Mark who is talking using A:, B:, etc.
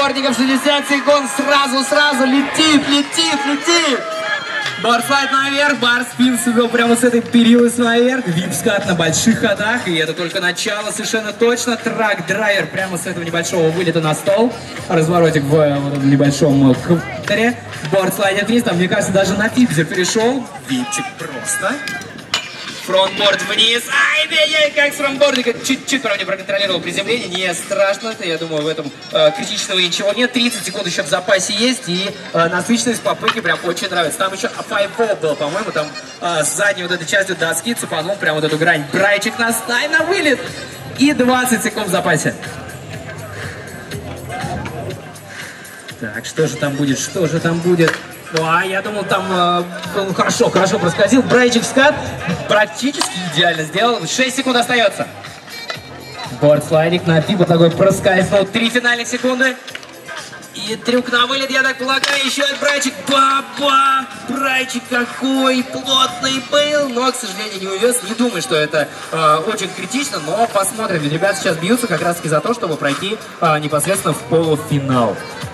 A: фронтбордников 60 секунд. Сразу летит. Барслайд наверх, барспин сувел прямо с этой перилы наверх. Вип-скат на больших ходах, и это только начало, совершенно точно. Трак-драйвер прямо с этого небольшого вылета на стол. Разворотик в вот этом небольшом квадрате. Бордслайдер вниз, там, мне кажется, даже на фипзер перешел. Випчик просто. Фронтборд вниз. Ай-яй-яй, как с фронтбордика. Чуть-чуть, правда, не проконтролировал приземление. Не страшно. Это, я думаю, в этом критичного ничего нет. 30 секунд еще в запасе есть. И насыщенность попытки прям очень нравится. Там еще 5-4 был, по-моему. Там с задней вот этой частью доски цепанул прям вот эту грань. Брайчик на стай, на вылет. И 20 секунд в запасе. Так, что же там будет? Я думал, там он хорошо проскользил. Брайчик скат практически идеально сделал. 6 секунд остается. Бордслайдик на пип, такой проскользнул. 3 финальных секунды. И трюк на вылет, я так полагаю, еще один Брайчик. Ба-ба! Брайчик какой плотный был, но, к сожалению, не увез. Не думаю, что это очень критично, но посмотрим. Ведь ребята сейчас бьются как раз таки за то, чтобы пройти непосредственно в полуфинал.